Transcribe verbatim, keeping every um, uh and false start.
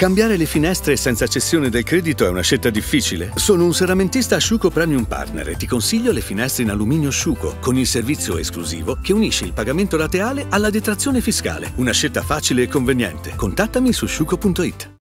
Cambiare le finestre senza cessione del credito è una scelta difficile? Sono un serramentista Sciuco Premium Partner e ti consiglio le finestre in alluminio Sciuco, con il servizio esclusivo che unisce il pagamento rateale alla detrazione fiscale. Una scelta facile e conveniente. Contattami su sciuco punto it.